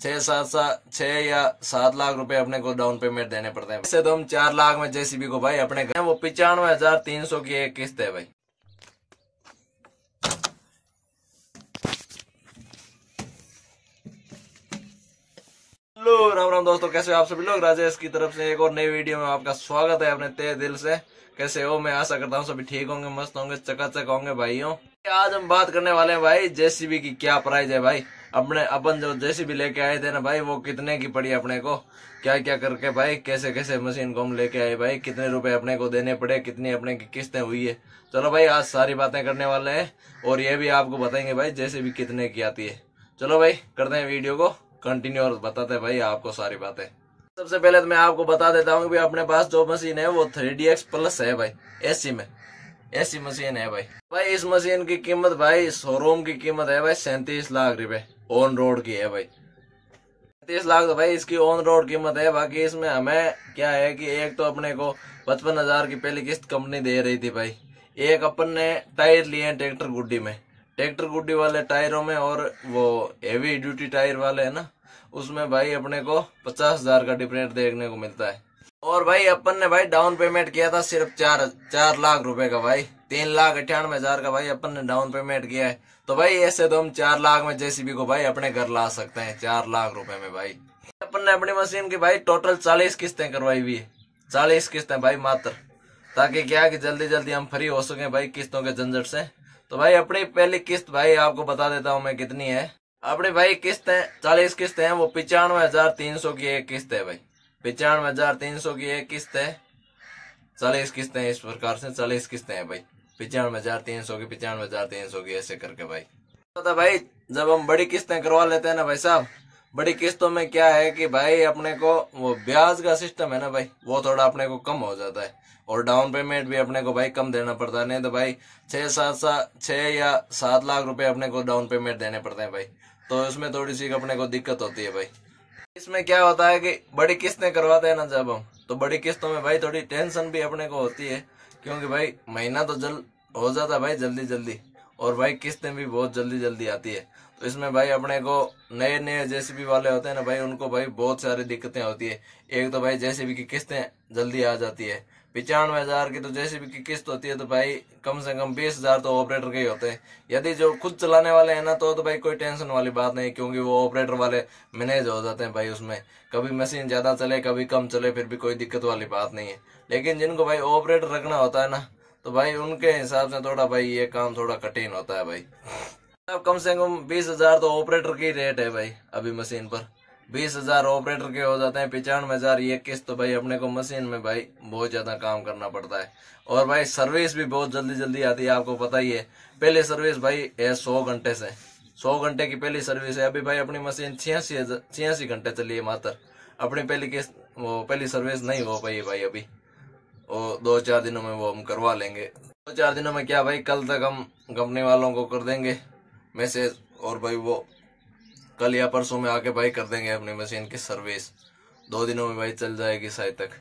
छह या 7 लाख रुपए अपने को डाउन पेमेंट देने पड़ते हैं। वैसे तो हम 4 लाख में जेसीबी को भाई अपने घर, वो 95,300 की एक किस्त है भाई। हेलो राम राम दोस्तों, कैसे हो आप सभी लोग। राजेश की तरफ से एक और नई वीडियो में आपका स्वागत है अपने तहे दिल से। कैसे हो? मैं आशा करता हूँ सभी ठीक होंगे, मस्त होंगे, चकाचक होंगे भाइयों। आज हम बात करने वाले हैं भाई जेसीबी की क्या प्राइस है भाई। अपन जो जेसीबी लेके आए थे ना भाई, वो कितने की पड़ी अपने को, क्या क्या करके भाई, कैसे कैसे मशीन को हम लेके आए भाई, कितने रुपए अपने को देने पड़े, कितनी अपने की किस्तें हुई है। चलो भाई आज सारी बातें करने वाले हैं और ये भी आपको बताएंगे भाई जेसीबी कितने की आती है। चलो भाई करते हैं वीडियो को कंटिन्यू और बताते हैं भाई आपको सारी बातें। सबसे पहले तो मैं आपको बता देता हूँ कि अपने पास जो मशीन है वो 3DX प्लस है भाई, एसी मशीन है भाई। इस मशीन की कीमत भाई शोरूम की कीमत है भाई 37 लाख रुपए, ऑन रोड की है भाई। 37 लाख तो भाई इसकी ऑन रोड कीमत है। बाकी इसमें हमें क्या है कि एक तो अपने को 55,000 की पहली किस्त कंपनी दे रही थी भाई। एक अपन ने टायर लिए ट्रैक्टर गुड्डी में, ट्रैक्टर गुड्डी वाले टायरों में, और वो हेवी ड्यूटी टायर वाले है ना, उसमें भाई अपने को 50,000 का डिफरेंस देखने को मिलता है। और भाई अपन ने भाई डाउन पेमेंट किया था सिर्फ 4 लाख रुपए का भाई, 3,98,000 का भाई अपन ने डाउन पेमेंट किया है। तो भाई ऐसे तो हम 4 लाख में जेसीबी को भाई अपने घर ला सकते हैं 4 लाख रुपए में भाई। अपन ने अपनी मशीन की भाई टोटल 40 किस्तें करवाई हुई है, 40 किस्तें भाई मात्र, ताकि क्या कि जल्दी जल्दी हम फ्री हो सके भाई किस्तों के झंझट से। तो भाई अपनी पहली किस्त भाई आपको बता देता हूँ मैं कितनी है। अपनी भाई किस्तें 40 किस्तें हैं, वो 95,300 की एक किस्त है भाई, 95,300 की एक किस्त है। 40 किस्तें इस प्रकार से 40 किस्तें हैं भाई, 95,300 की, 95,300 की, ऐसे करके भाई। तो भाई जब हम बड़ी किस्तें करवा लेते हैं ना भाई साहब, बड़ी किस्तों में क्या है कि भाई अपने को वो ब्याज का सिस्टम है ना भाई, वो थोड़ा अपने को कम हो जाता है, और डाउन पेमेंट भी अपने को भाई कम देना पड़ता है। नहीं तो भाई 6 या 7 लाख रुपए अपने को डाउन पेमेंट देने पड़ते हैं भाई, तो उसमें थोड़ी सी अपने को दिक्कत होती है भाई। इसमें क्या होता है कि बड़ी किस्तें करवाते हैं ना जब हम, तो बड़ी किस्तों में भाई थोड़ी टेंशन भी अपने को होती है, क्योंकि भाई महीना तो जल्द हो जाता है भाई जल्दी जल्दी, और भाई किस्तें भी बहुत जल्दी जल्दी आती है। तो इसमें भाई अपने को नए नए जेसीबी वाले होते हैं ना भाई, उनको भाई बहुत सारी दिक्कतें होती है। एक तो भाई जेसीबी की किस्तें जल्दी आ जाती है, 95,000 की तो जेसीबी की किस्त होती है, तो भाई कम से कम 20,000 तो ऑपरेटर के ही होते हैं। यदि जो खुद चलाने वाले हैं ना, तो भाई कोई टेंशन वाली बात नहीं, क्योंकि वो ऑपरेटर वाले मैनेज हो जाते हैं भाई उसमें। कभी मशीन ज्यादा चले कभी कम चले, फिर भी कोई दिक्कत वाली बात नहीं है। लेकिन जिनको भाई ऑपरेटर रखना होता है ना, तो भाई उनके हिसाब से थोड़ा भाई ये काम थोड़ा कठिन होता है भाई। अब कम से कम 20,000 तो ऑपरेटर की रेट है भाई अभी मशीन पर, 20,000 ऑपरेटर के हो जाते हैं, 95,000 ये किस्त। तो भाई अपने को मशीन में भाई बहुत ज्यादा काम करना पड़ता है, और भाई सर्विस भी बहुत जल्दी जल्दी आती है, आपको पता ही है। पहले सर्विस भाई है 100 घंटे से, 100 घंटे की पहली सर्विस है। अभी भाई अपनी मशीन 86 घंटे चली है मात्र, अपनी पहली किस्त वो पहली सर्विस नहीं हो पाई भाई अभी, वो 2-4 दिनों में वो हम करवा लेंगे। 2-4 दिनों में क्या भाई, कल तक हम कंपनी वालों को कर देंगे मैसेज, और भाई वो कल या परसों में आके भाई कर देंगे अपनी मशीन की सर्विस। 2 दिनों में भाई चल जाएगी शायद तक,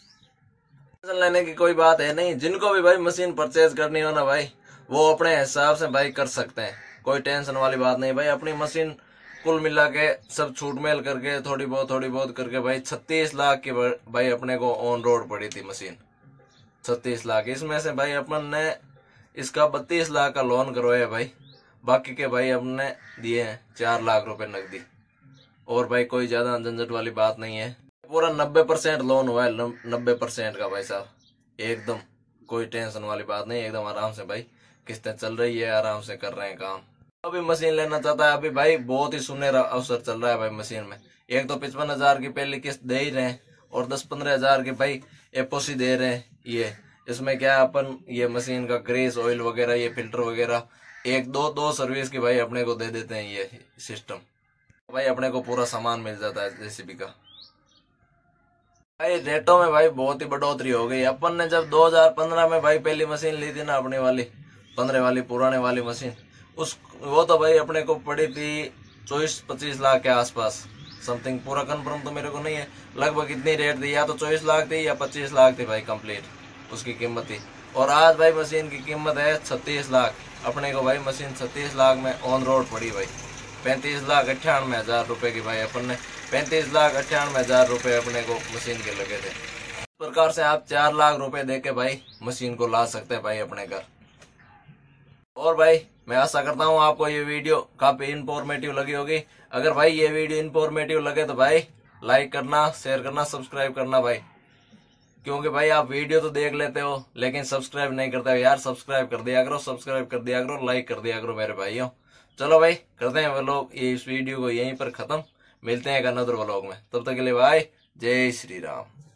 टेंशन लेने की कोई बात है नहीं। जिनको भी भाई मशीन परचेज करनी हो ना भाई, वो अपने हिसाब से भाई कर सकते हैं, कोई टेंशन वाली बात नहीं भाई। अपनी मशीन कुल मिला के सब छूट मेल करके थोड़ी बहुत करके भाई 36 लाख की भाई अपने को ऑन रोड पड़ी थी मशीन, 36 लाख। इसमें से भाई अपन ने इसका 32 लाख का लोन करवाया भाई, बाकी के भाई हमने दिए हैं 4 लाख रुपए नकदी, और भाई कोई ज्यादा झंझट वाली बात नहीं है। पूरा 90% लोन हुआ है, 90% का भाई साहब, एकदम कोई टेंशन वाली बात नहीं, एकदम आराम से भाई किस्तें चल रही है, आराम से कर रहे हैं काम। अभी मशीन लेना चाहता है, अभी भाई बहुत ही सुनहरा अवसर चल रहा है भाई मशीन में। एक तो 55,000 की पहली किस्त दे ही रहे हैं, और 10-15,000 की भाई एपोसी दे रहे हैं। ये इसमें क्या अपन ये मशीन का ग्रीस ऑयल वगैरह, ये फिल्टर वगैरह, एक दो सर्विस की भाई अपने को दे देते हैं ये सिस्टम, भाई अपने को पूरा सामान मिल जाता है जेसीबी का। भाई रेटों में भाई बहुत ही बढ़ोतरी हो गई। अपन ने जब 2015 में भाई पहली मशीन ली थी ना अपनी वाली 15 वाली पुराने वाली मशीन, वो तो भाई अपने को पड़ी थी 24-25 लाख के आसपास समथिंग, पूरा कंफर्म तो मेरे को नहीं है, लगभग इतनी रेट थी, या तो 24 लाख थी या 25 लाख थी भाई कंप्लीट उसकी कीमत थी। और आज भाई मशीन की कीमत है 36 लाख, अपने को भाई मशीन 36 लाख में ऑन रोड पड़ी भाई। 35,98,000 रुपए की भाई अपन ने 35,98,000 रुपए अपने को मशीन के लगे थे। इस प्रकार से आप 4 लाख रुपए देके भाई मशीन को ला सकते हैं भाई अपने घर। और भाई मैं आशा करता हूँ आपको ये वीडियो काफी इंफॉर्मेटिव लगी होगी। अगर भाई ये वीडियो इंफॉर्मेटिव लगे तो भाई लाइक करना, शेयर करना, सब्सक्राइब करना भाई, क्योंकि भाई आप वीडियो तो देख लेते हो लेकिन सब्सक्राइब नहीं करते हो यार। सब्सक्राइब कर दिया करो, सब्सक्राइब कर दिया करो, लाइक कर दिया करो मेरे भाइयों। चलो भाई करते हैं व्लॉग, इस वीडियो को यहीं पर खत्म। मिलते हैं एक अनदर व्लॉग में, तब तक के लिए भाई जय श्री राम।